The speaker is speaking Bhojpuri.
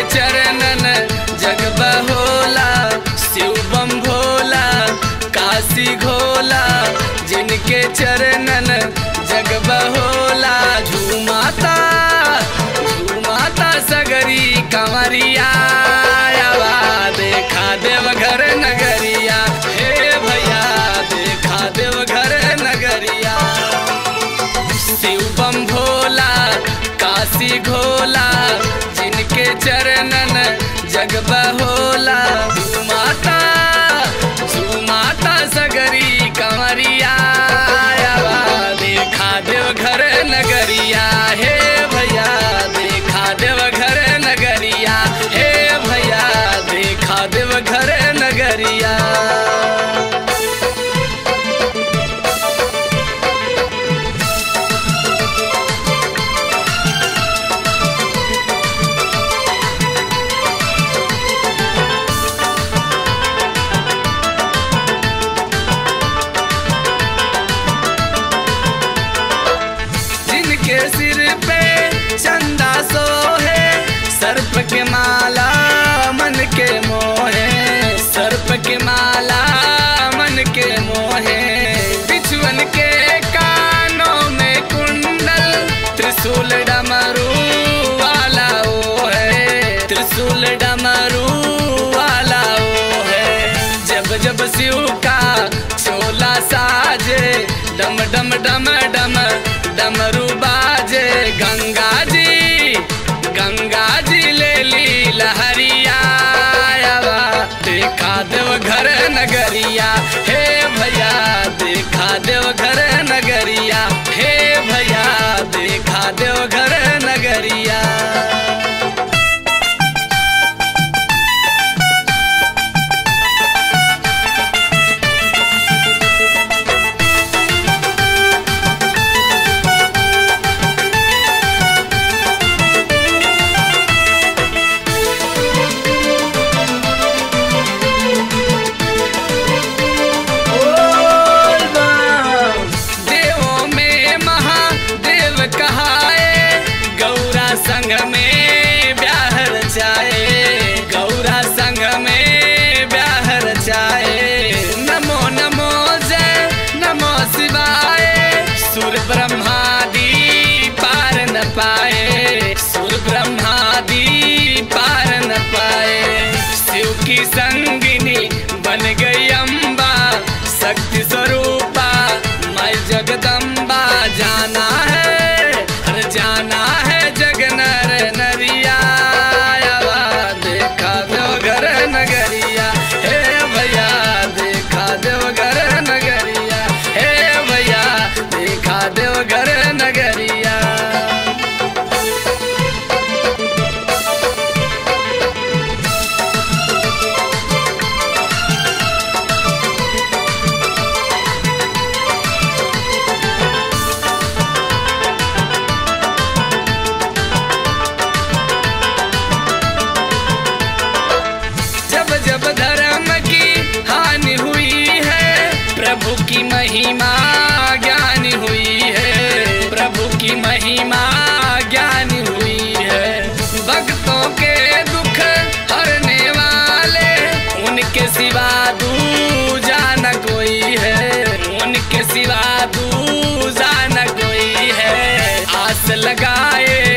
चरणन जग बहोला, शिव बम भोला काशी घोला, जिनके चरणन जग बहोला। झूमाता झूमाता सगरी कंवरिया, देखा देवघर नगरिया, हे भैया देखा देवघर नगरिया। शिव बम भोला काशी घोला, जिनके चरणन जग बहोला। झूमाता झूमाता सगरी कंवरिया, देखा देवघर नगरिया, हे भैया देखा देवघर नगरिया, हे भैया देखा देवघर नगरिया। जिनके सिर पे चंदा सोहे, सर्प के माला मन के मोहे, सर्प के माला मन के मोहे। बिछुअन के कानों में कुंडल, त्रिशूल डमरू वाला वो है, त्रिशूल डमरू वाला वो है। जब जब शिव का चोला साजे, डम डम डम डम डमरू बाजे। गंगा जी ले ली लहरिया, देखा देवघर नगरिया, हे भैया देखा देवघर नगरिया, हे भैया देखा देवघर नगरिया। संग में ब्याह रचाए, गौरा संग में ब्याह रचाए। नमो नमो जय नमो शिवाय, सुर ब्रह्मादि पार न पाए, सुर ब्रह्मादि पार न पाए। शिव की संगिनी बन गई अम्बा, शक्ति स्वरूपा मैं जगदम्बा। जाना है जाना है जग नर नरिया, देखा देवघर नगरिया, हे भैया देखा देवघर नगरिया, हे भैया देखा देवघर नगरिया। जब धर्म की हानि हुई है, प्रभु की महिमा ज्ञान हुई है, प्रभु की महिमा ज्ञान हुई है। भक्तों के दुख हरने वाले, उनके सिवा दूजा न कोई है, उनके सिवा दूजा न कोई है। आस लगाए